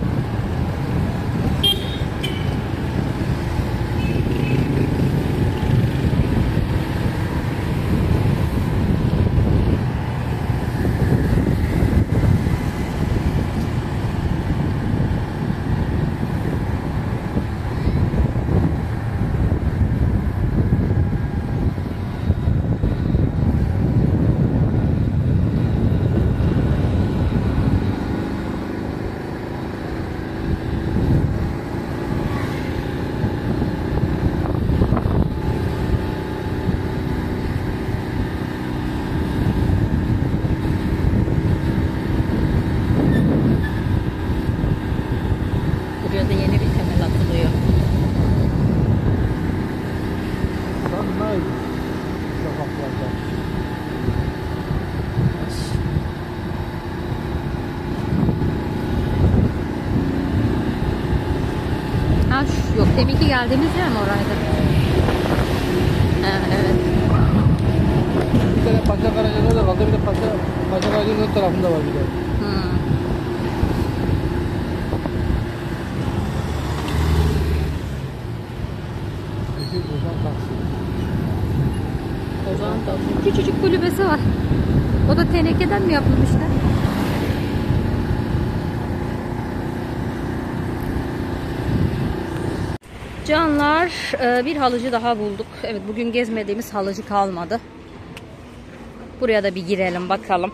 Yok, deminki geldiğimiz yer mi oraydı? Evet. Bir tane Paşa Karaca'da da kaldı. Bir de Paşa Karaca'nın ön tarafında var bir de. Ozan Taksi. Küçücük kulübesi var. O da tenekeden mi yapılmışlar? Canlar, bir halıcı daha bulduk. Evet, bugün gezmediğimiz halıcı kalmadı. Buraya da bir girelim bakalım.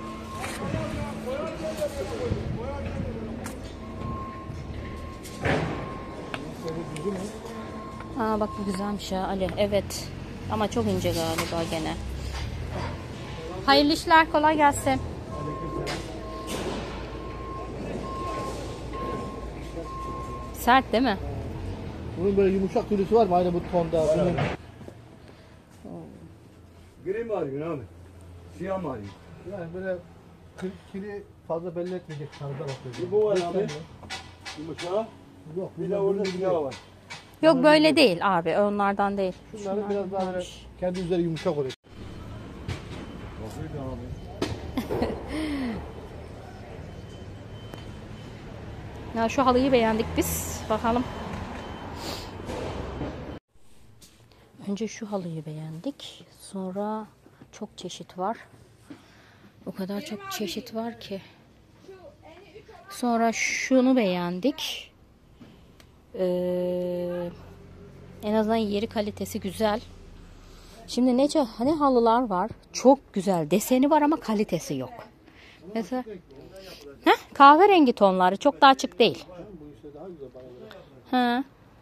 Aa, bak bu güzelmiş ya Ali. Evet. Ama çok ince galiba gene. Hayırlı işler, kolay gelsin. Sert değil mi? Bunun böyle yumuşak türlüsü var mı? Aynı bu tonda. Bunun... Gri mi arıyorsun abi? Siyah mı arıyorsun? Yani böyle kiri fazla belli etmeyecek tarzda bakıyor. Bu var abi. Yumuşağı. Yok. Bir de orada siyah var. Yok, böyle değil abi. Onlardan değil. Şunların biraz daha böyle kendi üzeri yumuşak oluyor. Bakıyor abi. Ya şu halıyı beğendik biz. Bakalım. Önce şu halıyı beğendik. Sonra çok çeşit var. O kadar çok çeşit var ki. Sonra şunu beğendik. En azından yeri kalitesi güzel. Şimdi ne halılar var. Çok güzel. Deseni var ama kalitesi yok. Mesela kahverengi tonları çok da açık değil. Ha.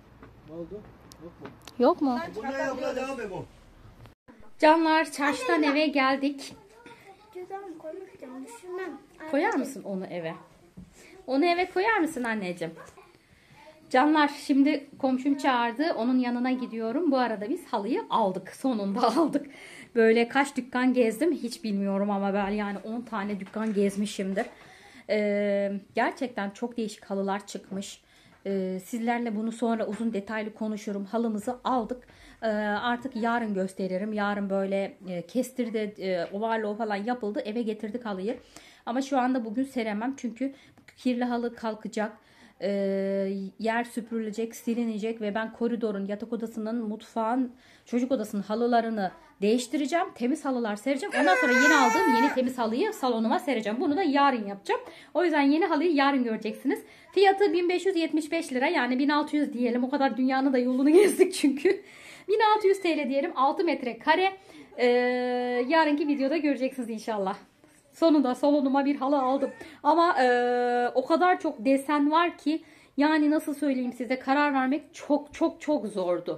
Yok mu? Bu ne yapıyor abi bu? Canlar, çarşıdan eve geldik. Güzel koymuştum, düşünmem. Koyar mısın onu eve? Onu eve koyar mısın anneciğim? Canlar, şimdi komşum çağırdı. Onun yanına gidiyorum. Bu arada biz halıyı aldık. Sonunda aldık. Böyle kaç dükkan gezdim hiç bilmiyorum ama ben yani 10 tane dükkan gezmişimdir. Gerçekten çok değişik halılar çıkmış. Sizlerle bunu sonra uzun detaylı konuşurum. Halımızı aldık. Artık yarın gösteririm. Yarın böyle kestirdi, ovarlı falan yapıldı. Eve getirdik halıyı. Ama şu anda bugün seremem. Çünkü kirli halı kalkacak. Yer süpürülecek, silinecek ve ben koridorun, yatak odasının, mutfağın, çocuk odasının halılarını değiştireceğim. Temiz halılar sereceğim. Ondan sonra yeni aldığım yeni temiz halıyı salonuma sereceğim. Bunu da yarın yapacağım. O yüzden yeni halıyı yarın göreceksiniz. Fiyatı 1575 lira, yani 1600 diyelim. O kadar dünyanın da yolunu gezdik çünkü. 1600 TL diyelim. 6 metrekare. Yarınki videoda göreceksiniz inşallah. Sonunda salonuma bir halı aldım. Ama o kadar çok desen var ki yani nasıl söyleyeyim size, karar vermek çok çok çok zordu.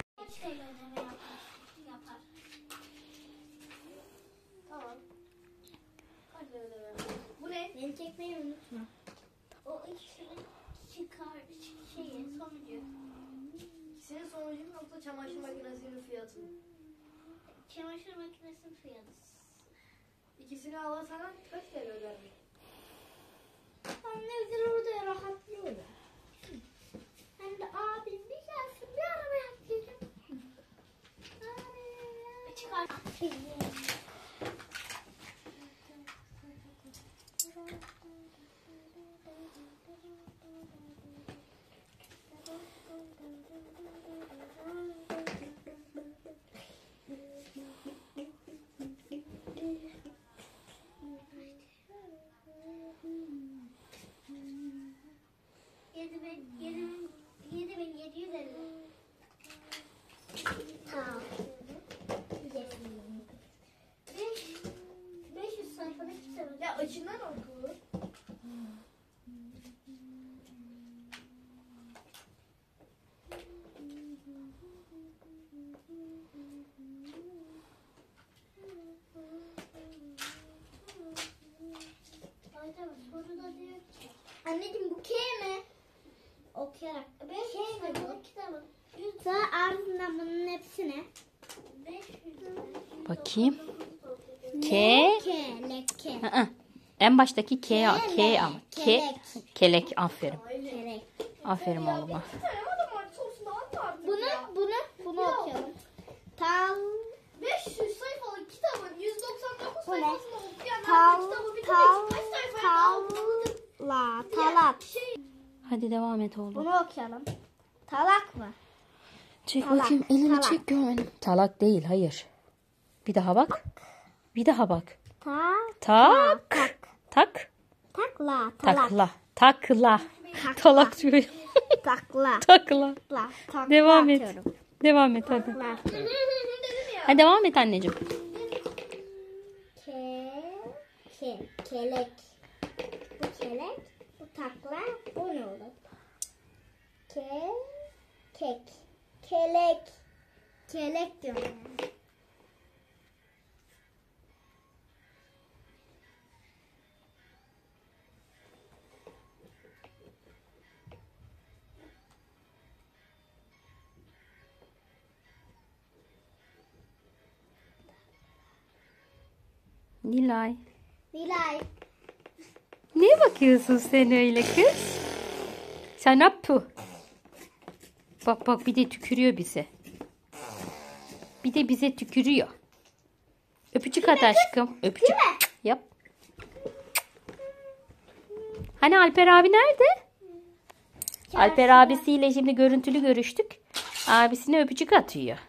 Tamam. Kaç lira ödeme yapar? Bu ne? Beni çekmeyi unutma. O sonucu. Senin sonucun yoksa çamaşır makinesinin fiyatı mı? Çamaşır makinesinin fiyatı. İkisini alırsan kaç TL öderim? Anne güzel orada rahatlıyor. Hem de abim bir gelsin bir araba yaptıracağım. Çıkar. Tamam. 500 sayfada kitap. Ya açından oku. Soruda diyor ki. Anneciğim bu K mi? Okuyarak. K mi bu? Kitabın. Sonra ardından bunun hepsine. 500. Bakayım. K. Leke. En baştaki K ama. Kelek. Kelek. Aferin. Kelek. Aferin oğluma. Bunu okuyalım. Tal 500 sayfalık kitabın 199 Bu ne? sayfasını okuyan Tal kitabı bitirmek kaç sayfaya aldığını talak. Hadi devam et oğlum. Bunu okuyalım. Talak mı? Çek Talak, bakayım, elini talak. çek görmedim. Talak değil, hayır. Bir daha bak. Bir daha bak. Tak. Tak. Takla. Takla. Takla. Talak diyor. Takla. Takla. Takla Devam et. atıyorum. Devam et hadi. Takla atıyorum. Hadi devam et anneciğim. Kelek. Bu kelek. Bu takla. Bu ne olur? Kelek. Kelek diyorum yani. Nilay. Nilay. Ne bakıyorsun sen öyle kız? Sen ne yapıyorsun? Bak bir de tükürüyor bize. Bir de bize tükürüyor. Öpücük at aşkım. Öpücük yap. Hani Alper abi nerede? Alper abisiyle şimdi görüntülü görüştük. Abisine öpücük atıyor.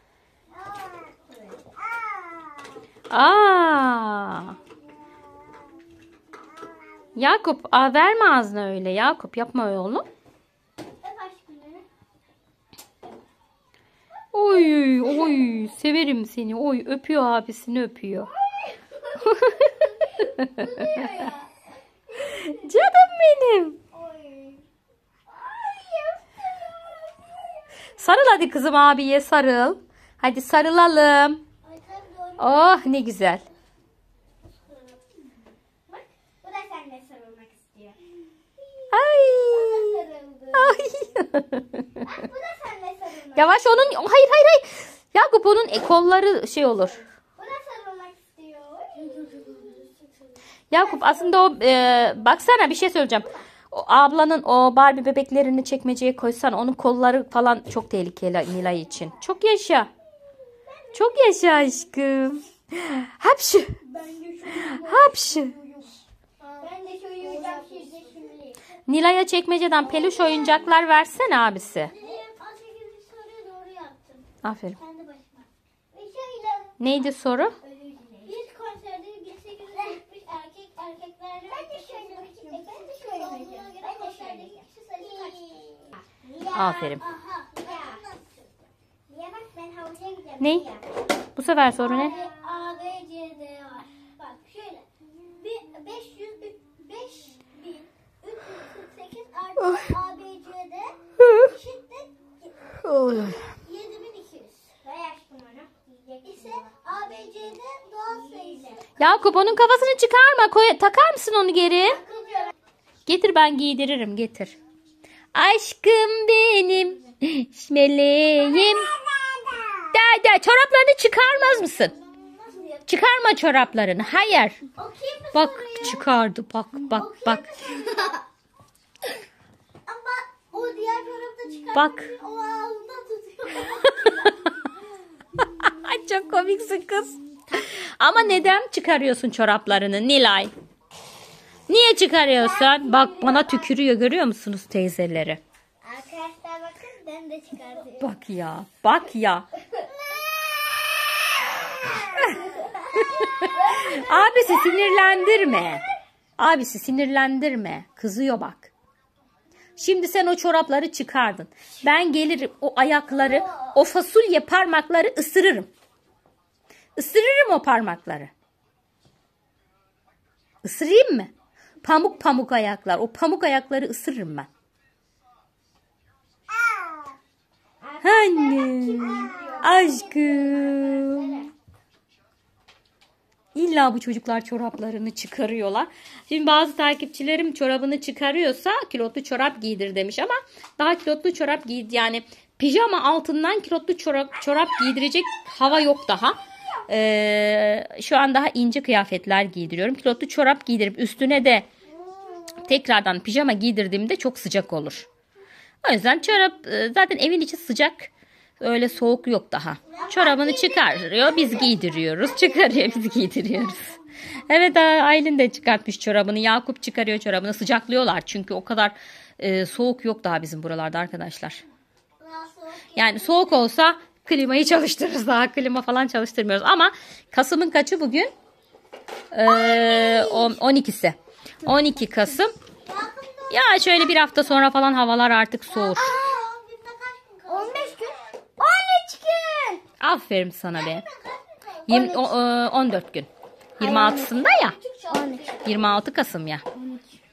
Aa. Yakup, verme ağzına öyle. Yakup yapma oğlum. Oy, severim seni. Oy, öpüyor abisini öpüyor. Canım benim. Sarıl hadi kızım, abiye sarıl. Hadi sarılalım. Oh ne güzel. Bak, bu da seninle sarılmak istiyor. Yavaş onun. Hayır. Yakup onun kolları şey olur. Bu da sarılmak istiyor. Yakup aslında o baksana bir şey söyleyeceğim. O ablanın o Barbie bebeklerini çekmeceye koysan onun kolları falan çok tehlikeli Nilay için. Çok yaşa. Çok yaşa aşkım. Hapşı. Hapşı. Ben de şu uyuyacağım şimdi. Nilay'a çekmeceden peluş oyuncaklar versene abisi. 18. soruyu doğru yaptım. Aferin. Kendi başıma. Ve şöyle Neydi soru? bir konserde 1870 erkeklerle ben de şöyle olduğuna göre konserdeki kişi sayısı kaçtır? Aferin. Aha. Ya bak ben havuza gideceğim. Ne? Bu sefer soru ne? A, B, C, D var. Bak şöyle. 5348 artı A, B, C, D eşittir 7200. Vay aşkım onu. İse A, B, C, D doğal sayılar. Yakup onun kafasını çıkarma. Takar mısın onu geri? Getir ben giydiririm getir. Aşkım benim meleğim. Da çoraplarını çıkarmaz mısın? Çıkarma çoraplarını. Hayır. Okuyayım mı Bak soruyu? çıkardı. Bak. Ama o diğer tarafta çıkartıyor. Bak. O ağzında tutuyor. Çok komiksin kız. Ama neden çıkarıyorsun çoraplarını Nilay? Niye çıkarıyorsun? Bak bana tükürüyor görüyor musunuz teyzeleri? Arkadaşlar bakın ben de çıkartıyorum. Bak ya. Abisi sinirlendirme. Kızıyor bak. Şimdi sen o çorapları çıkardın. Ben gelirim o ayakları, o fasulye parmakları ısırırım. Isırırım o parmakları. Isırayım mı? Pamuk ayaklar. O pamuk ayakları ısırırım ben. Anne. Aşkım. İlla bu çocuklar çoraplarını çıkarıyorlar. Şimdi bazı takipçilerim çorabını çıkarıyorsa kilotlu çorap giydir demiş ama daha kilotlu çorap yani pijama altından kilotlu çorap giydirecek hava yok daha. Şu an daha ince kıyafetler giydiriyorum. Kilotlu çorap giydirip üstüne de tekrardan pijama giydirdiğimde çok sıcak olur. O yüzden çorap zaten evin içi sıcak. Öyle soğuk yok daha. Çorabını çıkarıyor, biz giydiriyoruz. Çıkarıyor, biz giydiriyoruz. Evet, Aylin de çıkartmış çorabını. Yakup çıkarıyor çorabını. Sıcaklıyorlar çünkü o kadar soğuk yok daha bizim buralarda arkadaşlar. Yani soğuk olsa klimayı çalıştırırız. Daha klima falan çalıştırmıyoruz. Ama Kasım'ın kaçı bugün? 12'si. 12 Kasım. Ya şöyle bir hafta sonra falan havalar artık soğur. 15 gün. 13 gün. Aferin sana be. 14 gün. 26'sında ya. 26 Kasım ya.